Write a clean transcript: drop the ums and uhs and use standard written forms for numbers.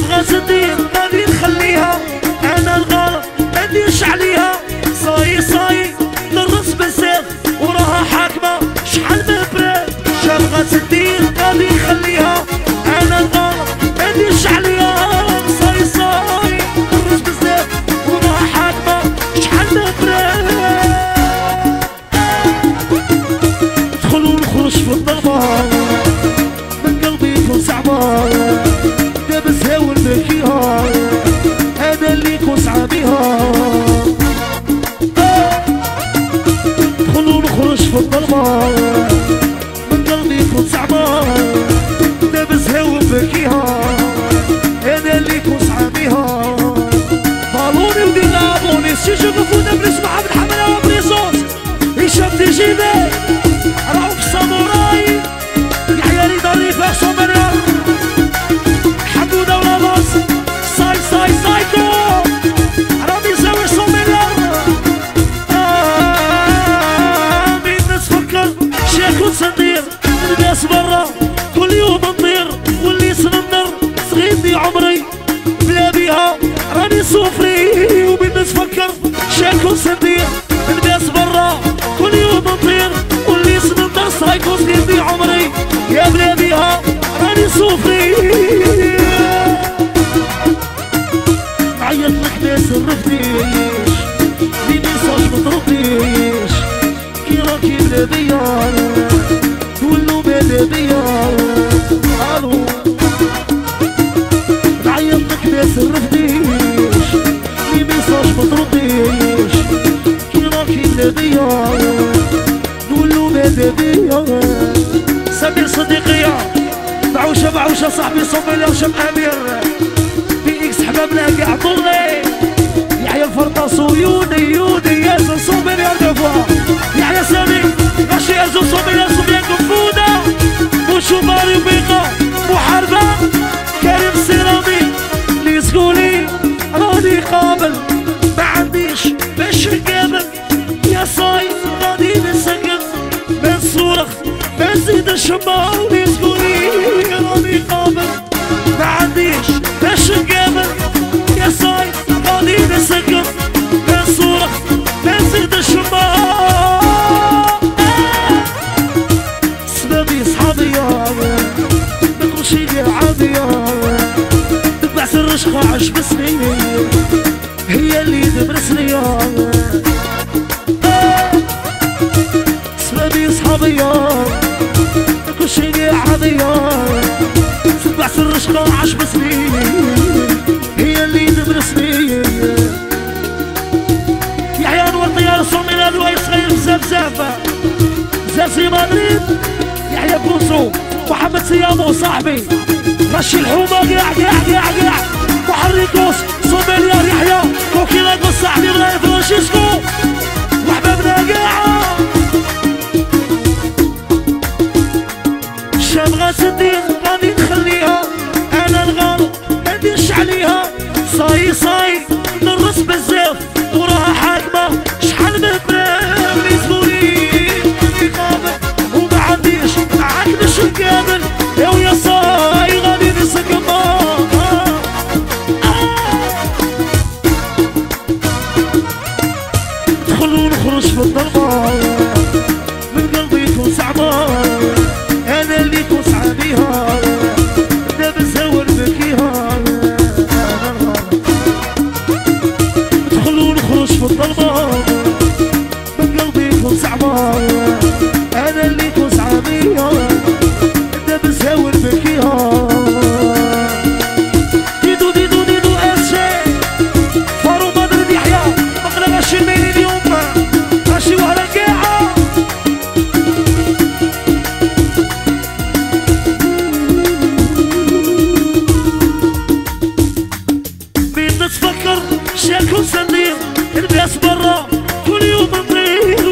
شابغة صديق غادي نخليها، انا الغلط منديرش عليها. صاي درس بزاف وراها حاكمة شحال من براد. شابغة صديق غادي نخليها، انا الغلط منديرش عليها. صاي درس بزاف وراها حاكمة شحال من براد. ندخل ونخرج في الظلمة من قلبي يكون صعبة، دابزها ونبكيها انا اللي كون صعابيها. ندخل ونخرج في الظلمة من قلبي يكون صعبة، دابزها ونبكيها انا اللي كون صعابيها. بالوني ودينا بوني سيجو مفونا بنسمع عبد الحمد وبريزوس هشام تجيبي رعوف ساموراي يحيى رضا اللي فاق صومريال حمودة ولاباس سايكو رامي زاوي صومريال. مين نتفكر شيخ وصندير الناس برا كل يوم نطير واللي سننر صغيرني عمري بلا بيها راني صوفري. ومين نتفكر شيخ وصندير الناس برا كل يوم نطير واللي سننر سايكو صغيرني عمري يا بلا بيها راني صوفري. نعيط لك ما سرفتنيش لي ميساج ما ترديش كي راكي بلا بيا تولو بلا بيا. الو نعيط لك ما سرفتنيش لي ميساج ما ترديش كي راكي بلا بيا تولو بلا بيا. سمير صديقية بعوشة صاحبي صوميليا وشم امير في اكس حبابنا قاع طولي يحيى الفرطاس ويوني ياسر صوميليا دفوا يحيى سامي غاشي ازو صوميليا صوميليا كفودة وشماري وبيقا محاربة كريم سيرامي اللي سقولي راني قابل ما عنديش باش نقابل. يا صاي غادي نسكن ما نصورخ ما نزيد الشمار اللي سقولي راني قابل ما عنديش باش نقابل. يا صاي غادي نسكن ما نصورخ ما نزيد الشمار. سبابي صحابيا مكلشي ديال عادية تتبع سر رشقة عجبتني هي اللي دبرسني. سبابي صحابيا مكلشي ديال عادية تتبع سر رشقة عجبتني هي اللي دبرسني. يحيى انور طيار صومينا الواي صغير بزاف زازي مدريد يحيى بوزو محمد سيامو صاحبي رشي الحومة قاع محركوس صوميليا يحيى كوكيلاكو صاحبي بلاي فرانشيسكو وحبابنا قاع. شابغة صديق غادي نخليها، انا الغلط منديرش عليها. صاي درس بزاف وراها حاكمة شحال من براد. اللي زبوني قابل وما عنديش معاك باش نقابل. يا صاي غادي نسكن ندخل ونخرج في الظلمة من قلبي يكون صعبة انا اللي كون صعابيها دابزها ونبكيها. ندخل ونخرج في الظلمة من قلبي يكون صعبة انا اللي كون صعابيها دابزها ونبكيها. ديدو اسشي فارو مدرد يحيى مقلة غاشي الميلي اليوم غاشي وهلا قاعة. مين نتفكر شاكو صنديق الناس برا كل يوم نطير